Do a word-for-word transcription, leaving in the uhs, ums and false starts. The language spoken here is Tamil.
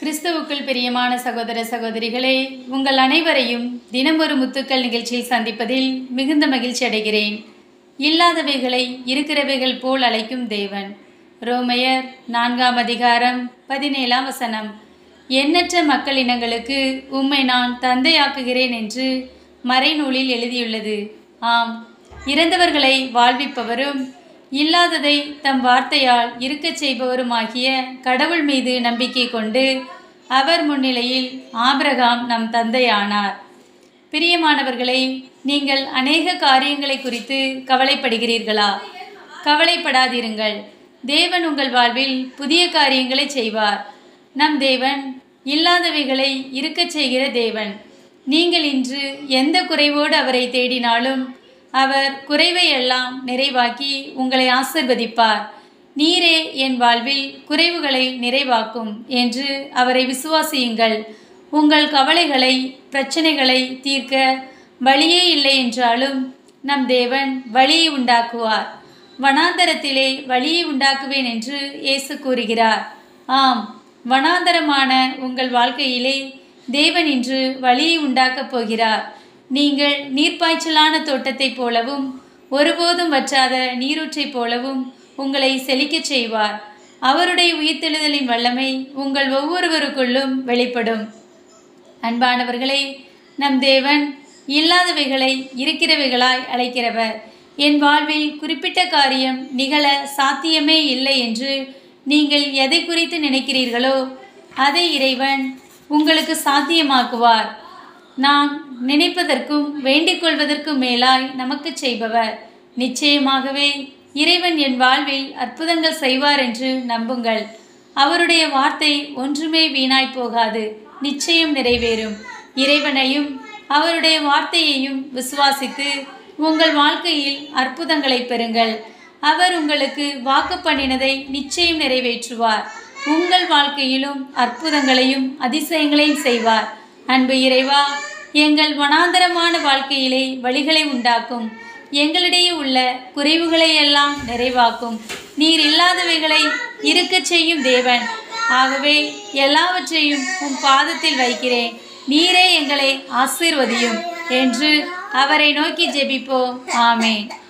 கிறிஸ்துவுக்குள் பிரியமான சகோதர சகோதரிகளே, உங்கள் அனைவரையும் தினமொரு முத்துக்கள் நிகழ்ச்சியில் சந்திப்பதில் மிகுந்த மகிழ்ச்சி அடைகிறேன். இல்லாதவைகளை இருக்கிறவைகள் போல் அழைக்கும் தேவன். ரோமையர் நான்காம் அதிகாரம் பதினேழாம் வசனம். எண்ணற்ற மக்களினங்களுக்கு உம்மை நான் தந்தையாக்குகிறேன் என்று மறைநூலில் எழுதியுள்ளது. ஆம், இறந்தவர்களை வாழ்விப்பவரும் இல்லாததை தம் வார்த்தையால் இருக்கச் செய்பவருமாகிய கடவுள் மீது நம்பிக்கை கொண்டு அவர் முன்னிலையில் ஆபிரகாம் நம் தந்தையானார். பிரியமானவர்களை, நீங்கள் அநேக காரியங்களை குறித்து கவலைப்படுகிறீர்களா? கவலைப்படாதிருங்கள். தேவன் உங்கள் வாழ்வில் புதிய காரியங்களை செய்வார். நம் தேவன் இல்லாதவைகளை இருக்கச் செய்கிற தேவன். நீங்கள் இன்று எந்த குறைவோடு அவரை தேடினாலும் அவர் குறைவை எல்லாம் நிறைவாக்கி உங்களை ஆசீர்வதிப்பார். நீரே என் வாழ்வில் குறைவுகளை நிறைவாக்கும் என்று அவரை விசுவாசியுங்கள். உங்கள் கவலைகளை பிரச்சனைகளை தீர்க்க வழியே இல்லை என்றாலும் நம் தேவன் வழியை உண்டாக்குவார். வனாந்தரத்திலே வழியை உண்டாக்குவேன் என்று இயேசு கூறுகிறார். ஆம், வனாந்தரமான உங்கள் வாழ்க்கையிலே தேவன் இன்று வழியை உண்டாக்கப் போகிறார். நீங்கள் நீர்ப்பாய்ச்சலான தோட்டத்தைப் போலவும் ஒருபோதும் வற்றாத நீரூற்றைப் போலவும் உங்களை செழிக்கச் செய்வார். அவருடைய உயிர்த்தெழுதலின் வல்லமை உங்கள் ஒவ்வொருவருக்குள்ளும் வெளிப்படும். அன்பானவர்களே, நம் தேவன் இல்லாதவைகளை இருக்கிறவைகளாய் அழைக்கிறவர். என் வாழ்வில் குறிப்பிட்ட காரியம் நிகழ சாத்தியமே இல்லை என்று நீங்கள் எதை குறித்து நினைக்கிறீர்களோ அதை இறைவன் உங்களுக்கு சாத்தியமாக்குவார். நாம் நினைப்பதற்கும் வேண்டிக் கொள்வதற்கும் மேலாய் நமக்கு செய்பவர். நிச்சயமாகவே இறைவன் என் வாழ்வில் அற்புதங்கள் செய்வார் என்று நம்புங்கள். அவருடைய வார்த்தை ஒன்றுமே வீணாய் போகாது, நிச்சயம் நிறைவேறும். இறைவனையும் அவருடைய வார்த்தையையும் விசுவாசித்து உங்கள் வாழ்க்கையில் அற்புதங்களை பெறுங்கள். அவர் உங்களுக்கு வாக்கு பண்ணினதை நிச்சயம் நிறைவேற்றுவார். உங்கள் வாழ்க்கையிலும் அற்புதங்களையும் அதிசயங்களையும் செய்வார். அன்பு இறைவா, எங்கள் வனாந்தரமான வாழ்க்கையிலே வழிகளை உண்டாக்கும். எங்களிடையே உள்ள குறைவுகளை எல்லாம் நிறைவாக்கும். நீர் இல்லாதவைகளை இருக்கச் செய்யும் தேவன். ஆகவே எல்லாவற்றையும் உம் பாதத்தில் வைக்கிறேன். நீரே எங்களை ஆசீர்வதியும் என்று அவரை நோக்கி ஜெபிப்போம். ஆமென்.